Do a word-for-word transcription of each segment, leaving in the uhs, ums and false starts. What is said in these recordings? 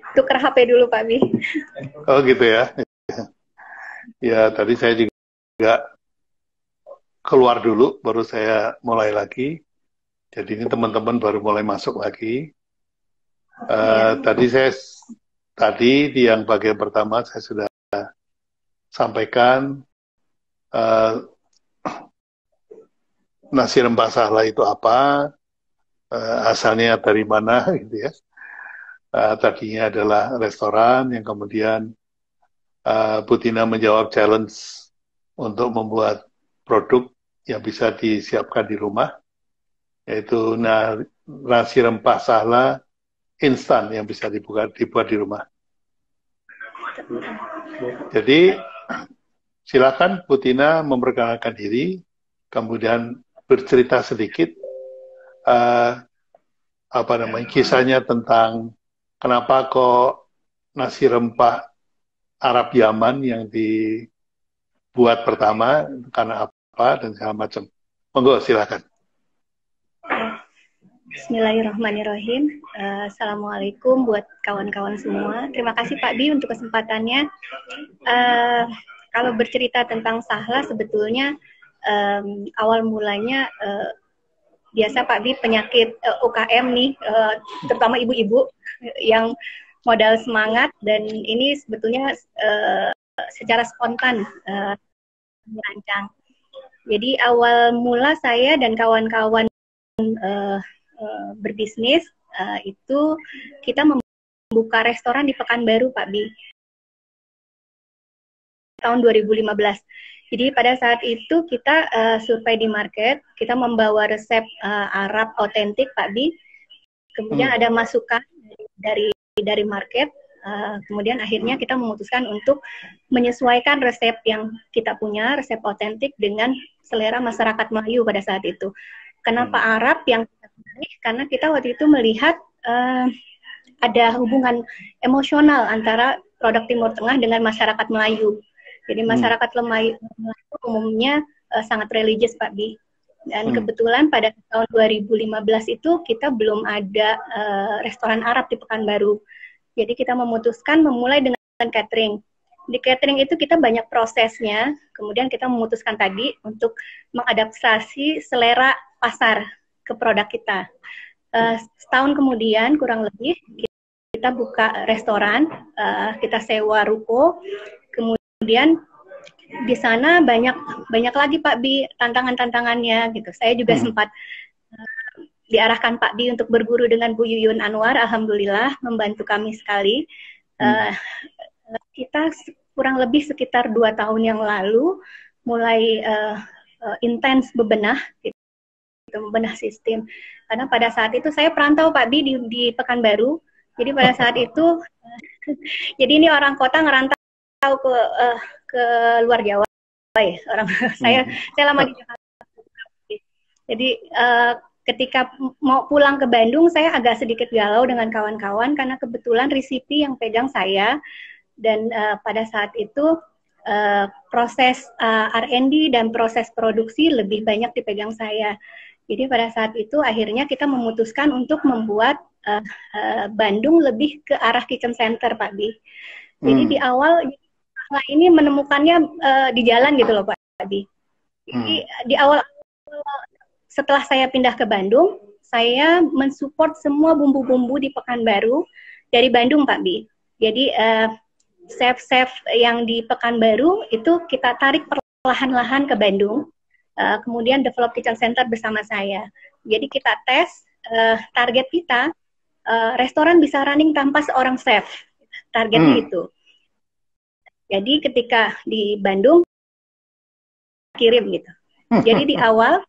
tuker H P dulu Pak Bi. Oh gitu ya. Ya tadi saya juga keluar dulu, baru saya mulai lagi. Jadi ini teman-teman baru mulai masuk lagi. Uh, ya. Tadi saya tadi di yang bagian pertama saya sudah sampaikan uh, nasi rempah sahla itu apa, uh, asalnya dari mana gitu ya. Uh, tadinya adalah restoran yang kemudian uh, Bu Tina menjawab challenge untuk membuat produk yang bisa disiapkan di rumah, yaitu nasi rempah sahla instan yang bisa dibuat, dibuat di rumah. Jadi silakan Bu Tina memperkenalkan diri, kemudian bercerita sedikit uh, apa namanya kisahnya tentang kenapa kok nasi rempah Arab Yaman yang dibuat pertama, karena apa dan segala macam. Monggo silakan. Bismillahirrahmanirrahim. Uh, Assalamualaikum buat kawan-kawan semua. Terima kasih Pak Bi untuk kesempatannya. Uh, kalau bercerita tentang sahla sebetulnya um, awal mulanya uh, biasa Pak Bi penyakit uh, U K M nih, uh, terutama ibu-ibu yang modal semangat, dan ini sebetulnya uh, secara spontan uh, merancang. Jadi awal mula saya dan kawan-kawan uh, uh, berbisnis uh, itu kita membuka restoran di Pekanbaru Pak Bi tahun dua ribu lima belas. Jadi pada saat itu kita uh, survei di market, kita membawa resep uh, Arab otentik Pak Bi. Kemudian hmm. ada masukan dari dari market, uh, kemudian akhirnya kita memutuskan untuk menyesuaikan resep yang kita punya, resep otentik dengan selera masyarakat Melayu pada saat itu. Kenapa hmm. Arab yang menarik? Karena kita waktu itu melihat uh, ada hubungan emosional antara produk Timur Tengah dengan masyarakat Melayu. Jadi masyarakat hmm. Melayu umumnya uh, sangat religius Pak Bi. Dan hmm. kebetulan pada tahun dua ribu lima belas itu kita belum ada uh, restoran Arab di Pekanbaru. Jadi kita memutuskan memulai dengan catering. Di catering itu kita banyak prosesnya, kemudian kita memutuskan tadi untuk mengadaptasi selera pasar ke produk kita. Uh, setahun kemudian kurang lebih kita buka restoran, uh, kita sewa ruko, kemudian di sana banyak banyak lagi Pak Bi tantangan-tantangannya gitu. Saya juga hmm. sempat uh, diarahkan Pak Bi untuk berguru dengan Bu Yuyun Anwar, alhamdulillah membantu kami sekali. Uh, hmm. Kita kurang lebih sekitar dua tahun yang lalu mulai uh, uh, intens bebenah, gitu, bebenah sistem. Karena pada saat itu saya perantau Pak Bi di, di Pekanbaru. Jadi pada saat itu, uh, jadi ini orang kota ngerantau ke uh, ke luar Jawa ya, orang hmm. saya saya lama di Jakarta. Jadi uh, ketika mau pulang ke Bandung saya agak sedikit galau dengan kawan-kawan karena kebetulan resipi yang pegang saya, dan uh, pada saat itu uh, proses uh, R and D dan proses produksi lebih banyak dipegang saya. Jadi pada saat itu akhirnya kita memutuskan untuk membuat uh, uh, Bandung lebih ke arah kitchen center Pak Bi. Jadi hmm. di awal nah ini menemukannya uh, di jalan gitu loh Pak Bi. Jadi hmm. di awal setelah saya pindah ke Bandung, saya mensupport semua bumbu-bumbu di Pekanbaru dari Bandung Pak Bi. Jadi uh, chef-chef yang di Pekanbaru itu kita tarik perlahan-lahan ke Bandung, uh, kemudian develop kitchen center bersama saya. Jadi kita tes uh, target kita, uh, restoran bisa running tanpa seorang chef, targetnya hmm. itu. Jadi ketika di Bandung kirim gitu. Jadi di awal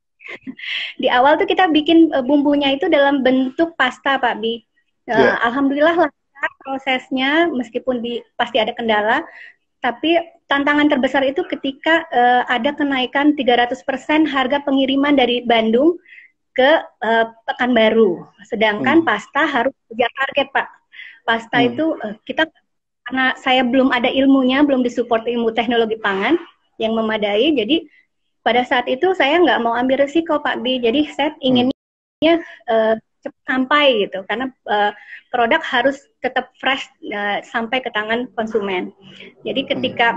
di awal tuh kita bikin uh, bumbunya itu dalam bentuk pasta Pak Bi. Uh, yeah. Alhamdulillah lancar prosesnya meskipun di, pasti ada kendala. Tapi tantangan terbesar itu ketika uh, ada kenaikan tiga ratus persen harga pengiriman dari Bandung ke uh, Pekanbaru. Sedangkan hmm. pasta harus kejar target Pak. Pasta hmm. itu uh, kita karena saya belum ada ilmunya, belum disupport ilmu teknologi pangan yang memadai, jadi pada saat itu saya nggak mau ambil resiko Pak B. Jadi saya inginnya hmm. uh, cepat sampai gitu, karena uh, produk harus tetap fresh uh, sampai ke tangan konsumen. Jadi ketika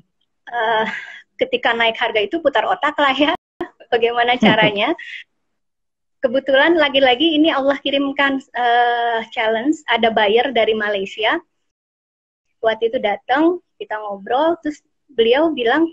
uh, ketika naik harga itu putar otak lah ya, bagaimana caranya. Kebetulan lagi-lagi ini Allah kirimkan uh, challenge, ada buyer dari Malaysia. Waktu itu datang, kita ngobrol, terus beliau bilang,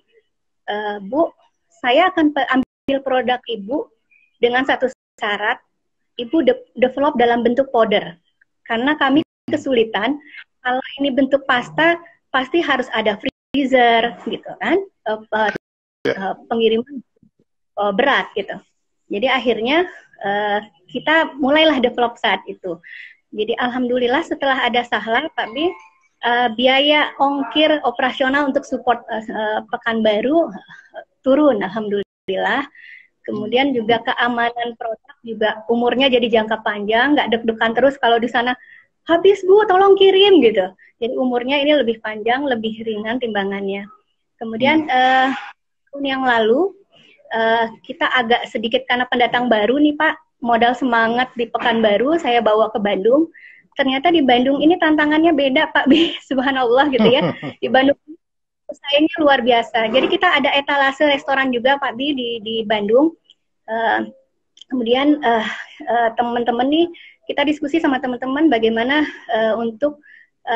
e, Bu, saya akan ambil produk Ibu dengan satu syarat, Ibu de develop dalam bentuk powder. Karena kami kesulitan, kalau ini bentuk pasta, pasti harus ada freezer, gitu kan, uh, uh, uh, pengiriman uh, berat, gitu. Jadi akhirnya uh, kita mulailah develop saat itu. Jadi alhamdulillah setelah ada Sahla, Pak Bi, Uh, biaya ongkir operasional untuk support uh, uh, Pekanbaru uh, turun, alhamdulillah. Kemudian juga keamanan produk juga umurnya jadi jangka panjang, nggak deg-degan terus kalau di sana habis Bu, tolong kirim gitu. Jadi umurnya ini lebih panjang, lebih ringan timbangannya. Kemudian uh, tahun yang lalu uh, kita agak sedikit karena pendatang baru nih Pak, modal semangat di Pekanbaru saya bawa ke Bandung. Ternyata di Bandung ini tantangannya beda Pak Bi, subhanallah gitu ya. Di Bandung sayangnya luar biasa. Jadi kita ada etalase restoran juga Pak Bi di di Bandung. Uh, kemudian uh, uh, teman-teman nih kita diskusi sama teman-teman bagaimana uh, untuk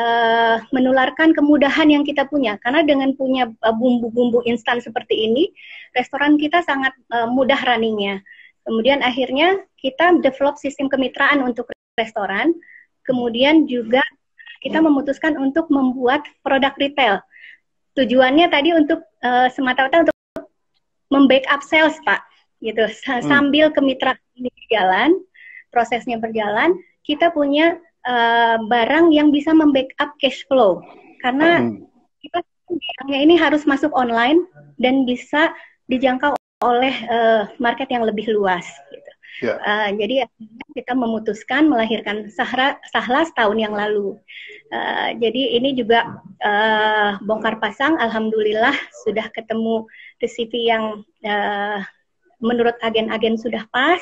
uh, menularkan kemudahan yang kita punya. Karena dengan punya bumbu-bumbu uh, instan seperti ini, restoran kita sangat uh, mudah runningnya. Kemudian akhirnya kita develop sistem kemitraan untuk restoran. Kemudian juga kita memutuskan untuk membuat produk retail. Tujuannya tadi untuk uh, semata-mata untuk membackup sales, Pak. Gitu. Sambil kemitraan ini berjalan, prosesnya berjalan, kita punya uh, barang yang bisa membackup cash flow. Karena kita barangnya ini harus masuk online dan bisa dijangkau oleh uh, market yang lebih luas. Gitu. Yeah. Uh, jadi kita memutuskan melahirkan Sahla, Sahla setahun yang lalu. Uh, jadi ini juga uh, bongkar pasang, alhamdulillah sudah ketemu resipi yang uh, menurut agen-agen sudah pas.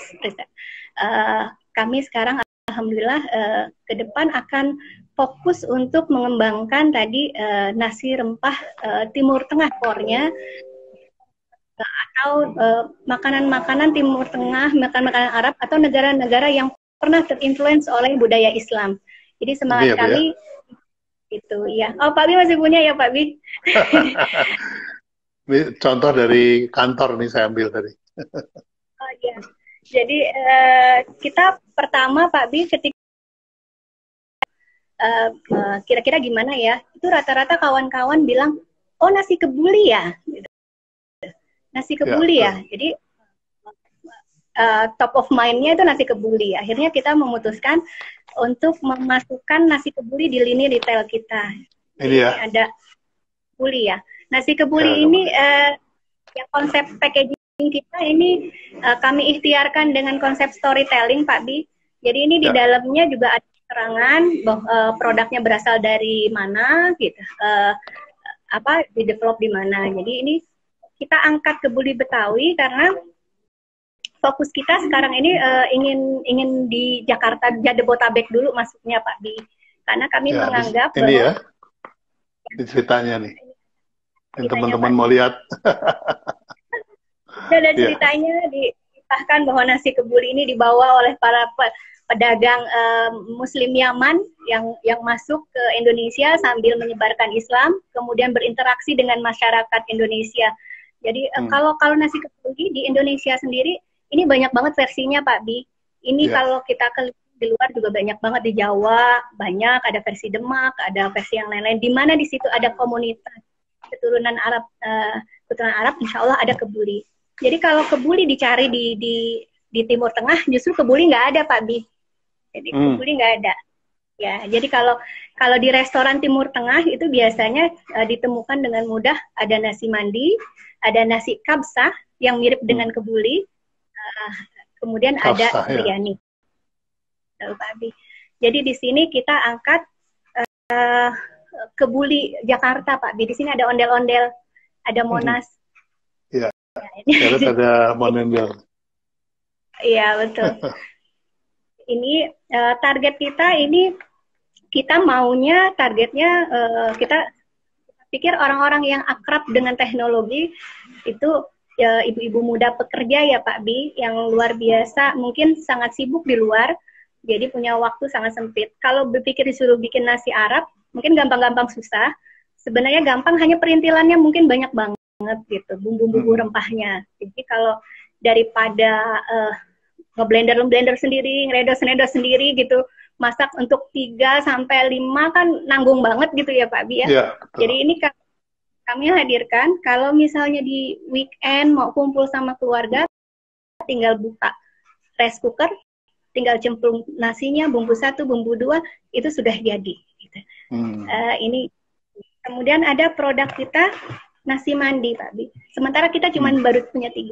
Uh, kami sekarang alhamdulillah uh, ke depan akan fokus untuk mengembangkan tadi uh, nasi rempah uh, Timur Tengah core-nya, atau makanan-makanan uh, Timur Tengah, makanan-makanan Arab, atau negara-negara yang pernah terinfluence oleh budaya Islam. Jadi semangat iya, kami ya? Itu ya. Oh, Pak Bi masih punya ya Pak Bi? Contoh dari kantor nih saya ambil tadi. Oh iya. Jadi uh, kita pertama Pak Bi ketika uh, uh, kira-kira gimana ya? Itu rata-rata kawan-kawan bilang, oh nasi kebuli ya. Gitu. Nasi kebuli ya, ya. Jadi uh, top of mind-nya itu nasi kebuli. Akhirnya kita memutuskan untuk memasukkan nasi kebuli di lini retail kita. Ini ya. Ada kebuli ya. Nasi kebuli ya, ini uh, yang konsep packaging kita ini uh, kami ikhtiarkan dengan konsep storytelling, Pak Bi. Jadi ini ya. Di dalamnya juga ada keterangan bahwa uh, produknya berasal dari mana, gitu. Uh, apa di develop di mana. Jadi ini kita angkat kebuli Betawi karena fokus kita sekarang ini uh, ingin ingin di Jakarta, Jabodetabek dulu masuknya Pak Bi. Karena kami ya, menganggap ini bahwa, ya, ini ceritanya nih. Yang teman-teman mau lihat. Ada ceritanya ya. Ditahkan bahwa nasi kebuli ini dibawa oleh para pedagang uh, Muslim Yaman yang yang masuk ke Indonesia sambil menyebarkan Islam, kemudian berinteraksi dengan masyarakat Indonesia. Jadi hmm. kalau kalau nasi kebuli di Indonesia sendiri ini banyak banget versinya Pak Bi. Ini yeah. Kalau kita ke di luar juga banyak banget, di Jawa banyak, ada versi Demak, ada versi yang lain-lain. Di mana di situ ada komunitas keturunan Arab, uh, keturunan Arab, insya Allah ada kebuli. Jadi kalau kebuli dicari di di di Timur Tengah, justru kebuli nggak ada Pak Bi. Jadi hmm. kebuli nggak ada. Ya, jadi kalau kalau di restoran Timur Tengah itu biasanya uh, ditemukan dengan mudah, ada nasi mandi, ada nasi kabsah yang mirip hmm. dengan kebuli, uh, kemudian kabsah, ada biryani. Ya. Pak Abi. Jadi di sini kita angkat uh, kebuli Jakarta, Pak Abi. Di sini ada ondel-ondel, ada Monas. Iya. Hmm. Ya, ada mondel-ondel. Iya betul. Ini uh, target kita ini kita maunya targetnya uh, kita pikir orang-orang yang akrab dengan teknologi itu ya, ibu-ibu muda pekerja ya Pak Bi yang luar biasa, mungkin sangat sibuk di luar, jadi punya waktu sangat sempit. Kalau berpikir disuruh bikin nasi Arab, mungkin gampang-gampang susah. Sebenarnya gampang, hanya perintilannya mungkin banyak banget gitu, bumbu-bumbu rempahnya. Jadi kalau daripada uh, ngeblender blender sendiri, ngeredos-ngeredos sendiri gitu, masak untuk tiga sampai lima kan nanggung banget gitu ya Pak Bi ya. Ya, Jadi ini kami hadirkan kalau misalnya di weekend mau kumpul sama keluarga, tinggal buka rice cooker, tinggal cemplung nasinya, bumbu satu, bumbu dua, itu sudah jadi. Gitu. Hmm. Uh, ini kemudian ada produk kita nasi mandi Pak Bi. Sementara kita cuma hmm. baru punya tiga.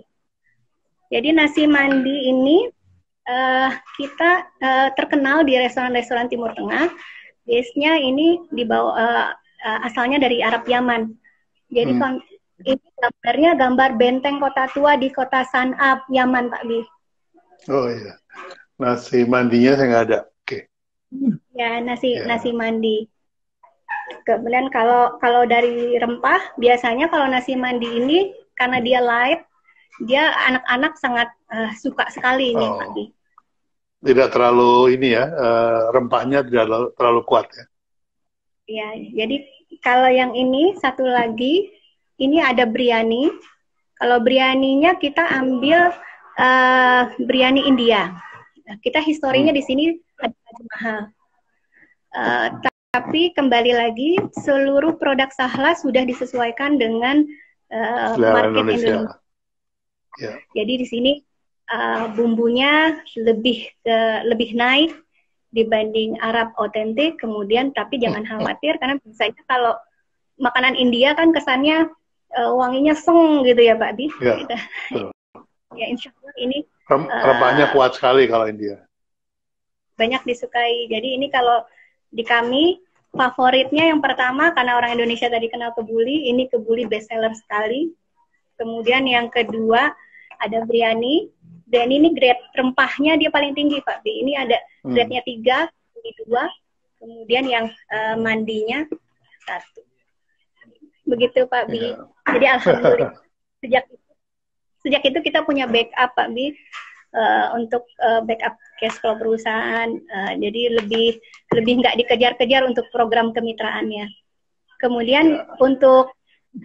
Jadi nasi mandi ini uh, kita uh, terkenal di restoran-restoran Timur Tengah. Base-nya ini dibawa uh, uh, asalnya dari Arab Yaman. Jadi hmm. ini gambarnya gambar benteng kota tua di kota San'a, Yaman, Pak Bi. Oh iya, nasi mandinya saya nggak ada. Oke. Okay. Ya nasi ya. nasi mandi. Kemudian kalau kalau dari rempah, biasanya kalau nasi mandi ini karena dia light, dia anak-anak sangat uh, suka sekali ini, oh. Pak Bi. Tidak terlalu ini ya, uh, rempahnya tidak terlalu, terlalu kuat ya. Ya, jadi kalau yang ini satu lagi, ini ada biryani. Kalau biryaninya kita ambil uh, biryani India. Kita historinya hmm. di sini ada mahal. Uh, tapi kembali lagi, seluruh produk Sahla sudah disesuaikan dengan uh, market Indonesia. Indonesia. Yeah. Jadi di sini uh, bumbunya lebih ke, lebih naik dibanding Arab otentik, kemudian tapi jangan khawatir karena biasanya kalau makanan India kan kesannya uh, wanginya seng gitu ya Pak Bi. Ya, gitu. Ya insya Allah ini Rem rempahnya uh, kuat sekali kalau India. Banyak disukai. Jadi ini kalau di kami favoritnya yang pertama karena orang Indonesia tadi kenal kebuli, ini kebuli best seller sekali. Kemudian yang kedua ada biryani. Dan ini grade rempahnya dia paling tinggi Pak Bi. Ini ada grade-nya tiga, ini dua, kemudian yang uh, mandinya satu. Begitu Pak Bi. Yeah. Jadi alhamdulillah sejak itu, sejak itu kita punya backup Pak Bi uh, untuk uh, backup cash flow perusahaan. Uh, jadi lebih lebih nggak dikejar-kejar untuk program kemitraannya. Kemudian yeah. untuk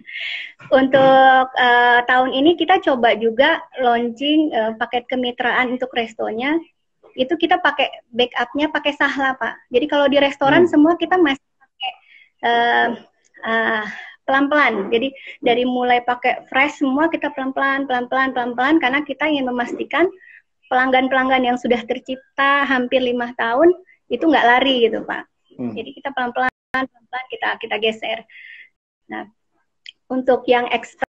Untuk uh, tahun ini kita coba juga launching uh, paket kemitraan untuk restonya. Itu kita pakai backupnya pakai Sahla Pak. Jadi kalau di restoran hmm. semua kita masih pakai uh, uh, pelan-pelan. Jadi dari mulai pakai fresh semua kita pelan-pelan, pelan-pelan, pelan-pelan karena kita ingin memastikan pelanggan-pelanggan yang sudah tercipta hampir lima tahun itu nggak lari gitu Pak. Hmm. Jadi kita pelan-pelan, pelan-pelan kita kita geser. Nah. Untuk yang ekstra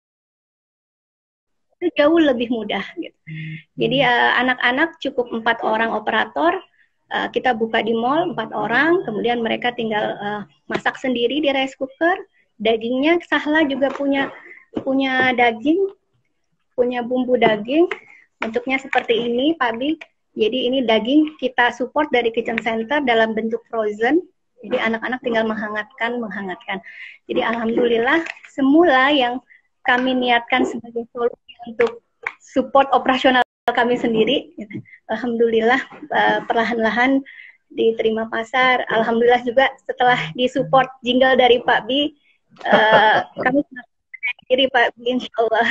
itu jauh lebih mudah gitu. Jadi anak-anak uh, cukup empat orang operator, uh, kita buka di mall empat orang, kemudian mereka tinggal uh, masak sendiri di rice cooker. Dagingnya Sahla juga punya punya daging, punya bumbu daging. Bentuknya seperti ini, Pak Bi. Jadi ini daging kita support dari kitchen center dalam bentuk frozen. Jadi anak-anak tinggal menghangatkan, menghangatkan. Jadi alhamdulillah semula yang kami niatkan sebagai solusi untuk support operasional kami sendiri, alhamdulillah uh, perlahan-lahan diterima pasar. Alhamdulillah juga setelah disupport jingle dari Pak Bi, uh, kami sudah percaya diri Pak Bi, insya Allah.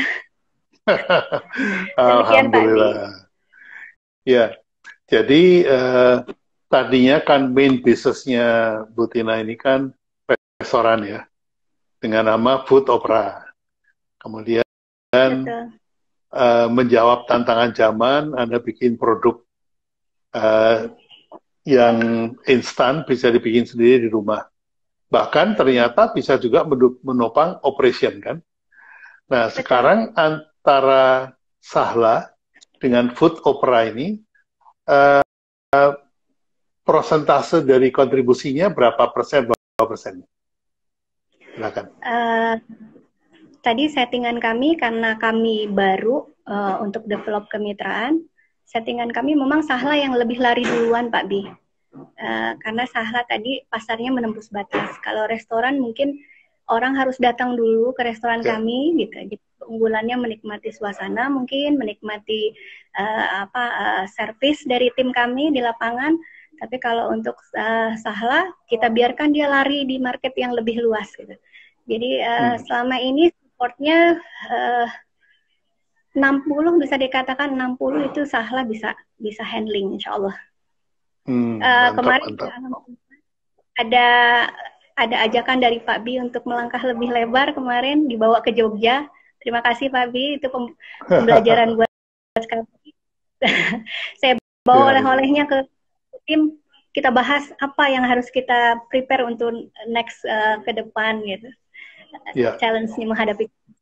Alhamdulillah. Ya, jadi uh, tadinya kan main bisnisnya Bu Tina ini kan restoran ya, dengan nama Food Opera. Kemudian uh, menjawab tantangan zaman, Anda bikin produk uh, yang instan, bisa dibikin sendiri di rumah. Bahkan ternyata bisa juga menopang operation kan. Nah Betul. Sekarang antara Sahla dengan Food Opera ini, uh, uh, prosentase dari kontribusinya berapa persen, berapa persen? Silakan. Uh, tadi settingan kami karena kami baru uh, untuk develop kemitraan, settingan kami memang Sahla yang lebih lari duluan Pak Bi. Uh, karena Sahla tadi pasarnya menembus batas. Kalau restoran mungkin orang harus datang dulu ke restoran yeah. kami gitu. Jadi keunggulannya menikmati suasana, mungkin menikmati uh, apa uh, servis dari tim kami di lapangan. Tapi kalau untuk uh, Sahla, kita biarkan dia lari di market yang lebih luas gitu. Jadi uh, hmm. selama ini supportnya uh, enam puluh bisa dikatakan enam puluh itu Sahla bisa bisa handling insya Allah. Hmm, uh, mantap, kemarin mantap. ada ada ajakan dari Pak Bi untuk melangkah lebih lebar kemarin dibawa ke Jogja. Terima kasih Pak Bi, itu pembelajaran buat kami. Saya bawa ya, oleh-olehnya ke tim, kita bahas apa yang harus kita prepare untuk next uh, ke depan gitu. Ya. Challenge-nya menghadapi.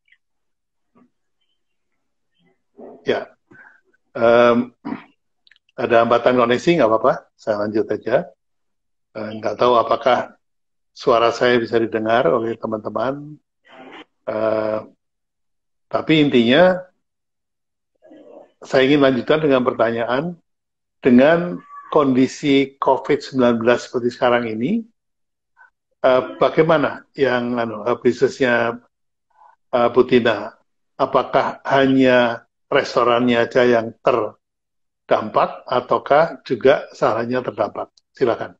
Ya, um, ada hambatan koneksi nggak apa-apa, saya lanjut aja. Nggak uh, tahu apakah suara saya bisa didengar oleh teman-teman. Uh, tapi intinya, saya ingin lanjutkan dengan pertanyaan, dengan kondisi COVID sembilan belas seperti sekarang ini, uh, bagaimana yang anu, uh, bisnisnya uh, Bu Tina? Apakah hanya restorannya aja yang terdampak, ataukah juga Sahlanya terdampak? Silakan.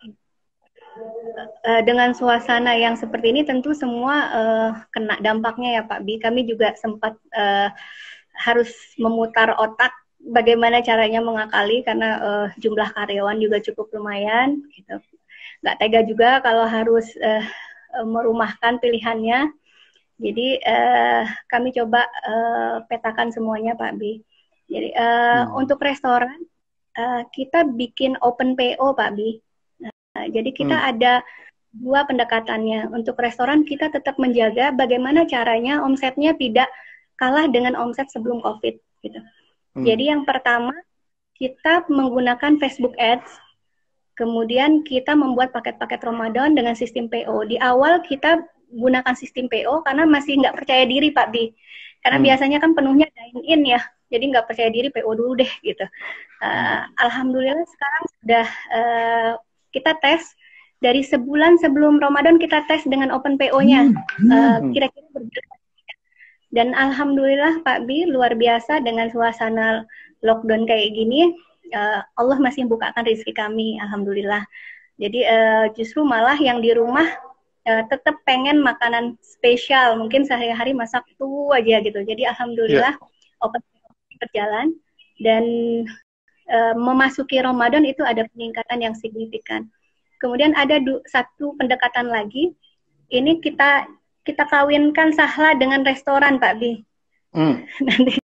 Dengan suasana yang seperti ini tentu semua uh, kena dampaknya ya Pak Bi. Kami juga sempat uh, harus memutar otak bagaimana caranya mengakali karena uh, jumlah karyawan juga cukup lumayan gitu. Nggak tega juga kalau harus uh, merumahkan pilihannya. Jadi uh, kami coba uh, petakan semuanya Pak Bi. Jadi uh, hmm. untuk restoran uh, kita bikin open P O Pak Bi. Nah, jadi kita hmm. ada dua pendekatannya. Untuk restoran kita tetap menjaga bagaimana caranya omsetnya tidak kalah dengan omset sebelum COVID. Gitu. Hmm. Jadi yang pertama kita menggunakan Facebook Ads, kemudian kita membuat paket-paket Ramadan dengan sistem P O. Di awal kita gunakan sistem P O karena masih nggak percaya diri Pak Bi. Karena hmm. biasanya kan penuhnya dine-in ya, jadi nggak percaya diri P O dulu deh gitu. Uh, hmm. Alhamdulillah sekarang sudah uh, kita tes. Dari sebulan sebelum Ramadan kita tes dengan open P O-nya, hmm. uh, kira-kira berjalan. Dan alhamdulillah Pak Bi luar biasa dengan suasana lockdown kayak gini, uh, Allah masih bukakan rezeki kami, alhamdulillah. Jadi uh, justru malah yang di rumah uh, tetap pengen makanan spesial, mungkin sehari-hari masak tuh aja gitu. Jadi alhamdulillah yeah. open P O berjalan dan uh, memasuki Ramadan itu ada peningkatan yang signifikan. Kemudian ada du- satu pendekatan lagi, ini kita kita kawinkan Sahla dengan restoran, Pak Bi. Hmm. Nanti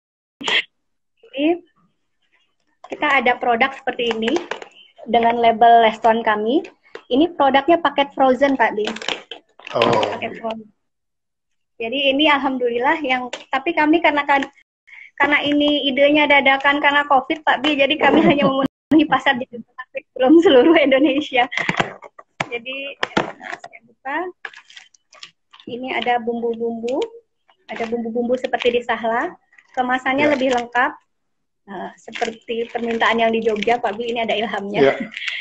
kita ada produk seperti ini dengan label restoran kami. Ini produknya paket frozen, Pak Bi. Oh. Paket frozen. Jadi ini alhamdulillah yang, tapi kami karena kan karena ini idenya dadakan karena COVID, Pak Bi, jadi kami hanya memenuhi pasar jadi belum seluruh Indonesia. Jadi saya buka. Ini ada bumbu-bumbu, ada bumbu-bumbu seperti di Sahla. Kemasannya ya. lebih lengkap, uh, seperti permintaan yang di Jogja, Pak Bi. Ini ada ilhamnya. Ya.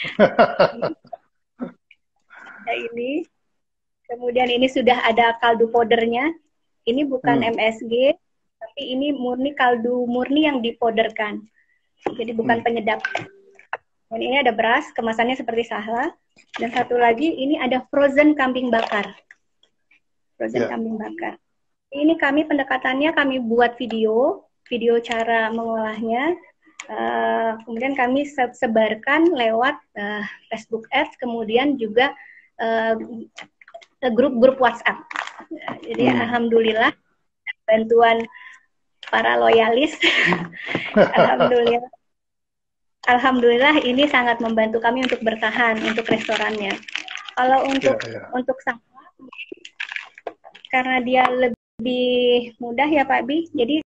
Ada ini. Kemudian ini sudah ada kaldu powdernya. Ini bukan hmm. M S G, tapi ini murni kaldu murni yang dipoderkan. Jadi bukan hmm. penyedap. Dan ini ada beras, kemasannya seperti Sahla. Dan satu lagi, ini ada frozen kambing bakar. Frozen yeah. kambing bakar. Ini kami pendekatannya, kami buat video, video cara mengolahnya. Uh, kemudian kami sebarkan lewat uh, Facebook Ads, kemudian juga grup-grup uh, WhatsApp. Uh, jadi hmm. alhamdulillah, bantuan para loyalis. Alhamdulillah. Alhamdulillah ini sangat membantu kami untuk bertahan untuk restorannya. Kalau untuk ya, ya. untuk Sahla, karena dia lebih mudah ya Pak Bi, jadi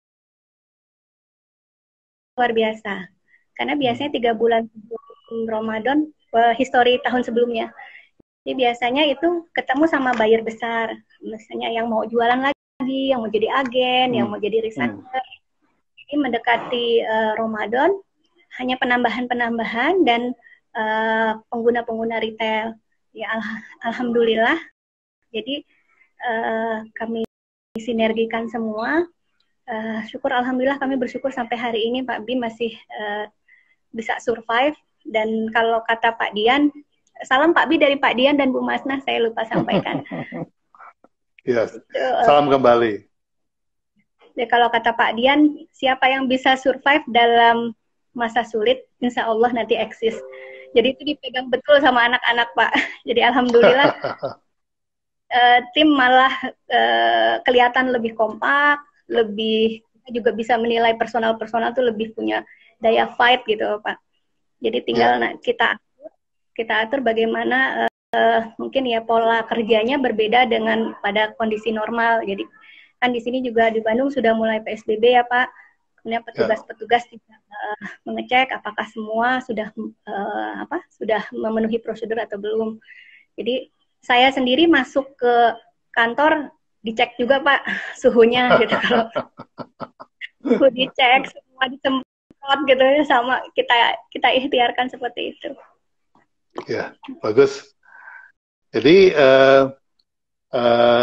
luar biasa. Karena biasanya tiga bulan sebelum Ramadan, uh, histori tahun sebelumnya. Jadi biasanya itu ketemu sama buyer besar, misalnya yang mau jualan lagi, yang mau jadi agen, hmm. yang mau jadi reseller. Hmm. Ini mendekati uh, Ramadan. hanya penambahan-penambahan dan uh, pengguna-pengguna retail. Ya al alhamdulillah. Jadi uh, kami sinergikan semua. Uh, syukur alhamdulillah kami bersyukur sampai hari ini Pak Bi masih uh, bisa survive. Dan kalau kata Pak Dian, salam Pak Bi dari Pak Dian dan Bu Masnah, saya lupa sampaikan. Yes. Salam kembali. Ya, kalau kata Pak Dian, siapa yang bisa survive dalam masa sulit, insya Allah nanti eksis. Jadi itu dipegang betul sama anak-anak Pak. Jadi alhamdulillah uh, tim malah uh, kelihatan lebih kompak, lebih kita juga bisa menilai personal-personal tuh lebih punya daya fight gitu Pak. Jadi tinggal yeah. kita kita atur bagaimana uh, mungkin ya pola kerjanya berbeda dengan pada kondisi normal. Jadi kan di sini juga di Bandung sudah mulai P S B B ya Pak. Kemudian petugas-petugas juga uh, mengecek apakah semua sudah uh, apa sudah memenuhi prosedur atau belum. Jadi saya sendiri masuk ke kantor dicek juga Pak suhunya gitu. Kalau suhu dicek semua disemprot gitu ya, sama kita kita ikhtiarkan seperti itu. Ya bagus. Jadi uh, uh,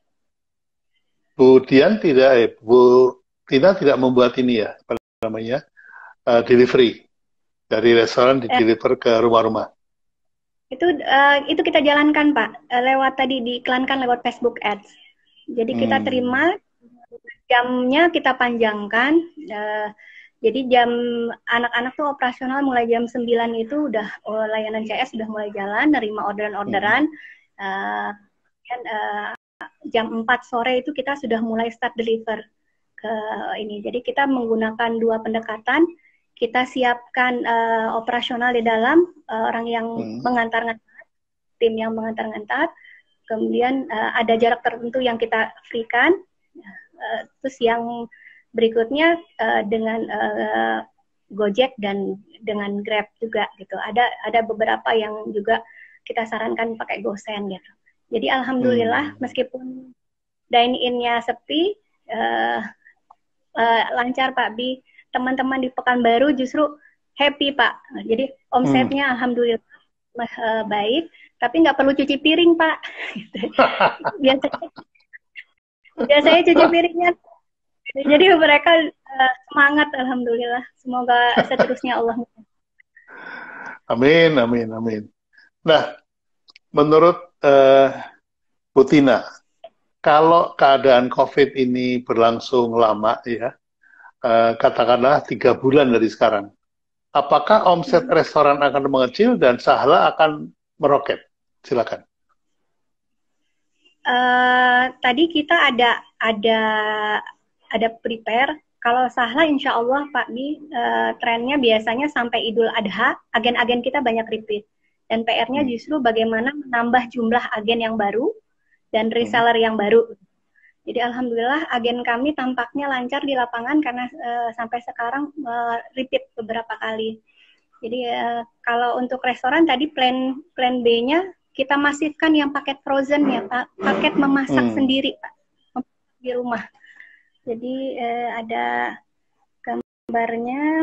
Bu Dian tidak, eh, Bu Tina tidak membuat ini ya, apa namanya, uh, delivery dari restoran di deliver ke rumah-rumah. Itu uh, itu kita jalankan Pak, uh, lewat tadi diiklankan lewat Facebook Ads. Jadi hmm. kita terima, jamnya kita panjangkan. Uh, jadi jam anak-anak tuh operasional mulai jam sembilan itu udah oh, layanan C S sudah mulai jalan, nerima orderan-orderan. Hmm. Uh, dan, uh, jam empat sore itu kita sudah mulai start deliver ke ini. Jadi kita menggunakan dua pendekatan. Kita siapkan uh, operasional di dalam, uh, orang yang hmm. mengantar-ngantar, tim yang mengantar-ngantar. Kemudian uh, ada jarak tertentu yang kita free-kan. Uh, terus yang berikutnya uh, dengan uh, Gojek dan dengan Grab juga gitu. Ada ada beberapa yang juga kita sarankan pakai GoSend gitu. Jadi alhamdulillah hmm. meskipun dine-in-nya sepi, uh, uh, lancar Pak Bi. Teman-teman di Pekanbaru justru happy Pak. Jadi omsetnya hmm. alhamdulillah uh, baik, tapi nggak perlu cuci piring Pak. biasanya, biasanya cuci piringnya. Jadi mereka uh, semangat alhamdulillah. Semoga seterusnya Allah. Amin, amin, amin. Nah, menurut uh, Bu Tina, kalau keadaan COVID ini berlangsung lama ya, uh, katakanlah tiga bulan dari sekarang, apakah omset hmm. restoran akan mengecil dan Sahla akan meroket? Silakan. Uh, tadi kita ada ada ada prepare. Kalau Sahla insya Allah Pak Bi, uh, trennya biasanya sampai Idul Adha, agen-agen kita banyak repeat. Dan P R-nya justru bagaimana menambah jumlah agen yang baru dan reseller yang baru. Jadi alhamdulillah agen kami tampaknya lancar di lapangan karena uh, sampai sekarang uh, repeat beberapa kali. Jadi uh, kalau untuk restoran tadi plan plan B-nya kita masifkan yang paket frozen ya Pak, paket memasak hmm. sendiri Pak di rumah. Jadi uh, ada gambarnya.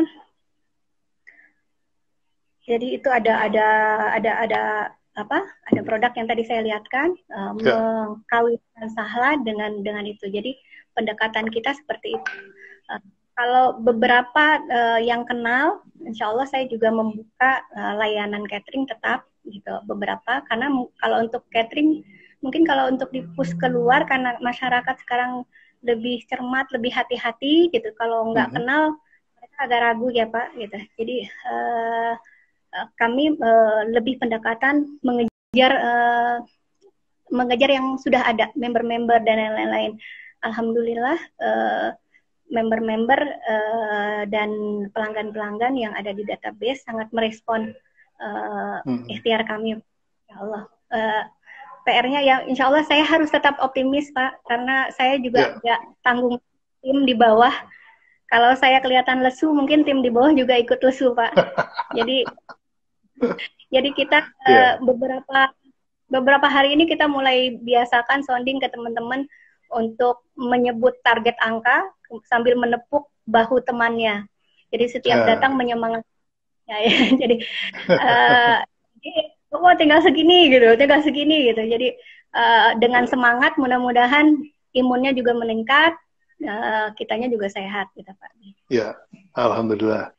Jadi itu ada ada ada ada apa? Ada produk yang tadi saya lihatkan uh, ya. Mengkawinkan Sahla dengan dengan itu. Jadi pendekatan kita seperti itu. Uh, kalau beberapa uh, yang kenal, insya Allah saya juga membuka uh, layanan catering tetap gitu. Beberapa karena kalau untuk catering mungkin kalau untuk di-push keluar karena masyarakat sekarang lebih cermat, lebih hati-hati gitu. Kalau nggak mm-hmm. kenal mereka agak ragu ya Pak gitu. Jadi uh, kami uh, lebih pendekatan mengejar uh, mengejar yang sudah ada member-member dan lain-lain. Alhamdulillah uh, member-member uh, dan pelanggan-pelanggan yang ada di database sangat merespon uh, hmm. ikhtiar kami. Ya Allah. Uh, P R-nya ya insya Allah saya harus tetap optimis Pak karena saya juga yeah. gak tanggung tim di bawah. Kalau saya kelihatan lesu mungkin tim di bawah juga ikut lesu Pak. Jadi Jadi kita yeah. uh, beberapa beberapa hari ini kita mulai biasakan sounding ke teman-teman untuk menyebut target angka sambil menepuk bahu temannya. Jadi setiap yeah. datang menyemangati Ya, ya. Jadi, uh, oh tinggal segini gitu, tinggal segini gitu. Jadi uh, dengan semangat mudah-mudahan imunnya juga meningkat, uh, kitanya juga sehat gitu Pak. Ya, alhamdulillah.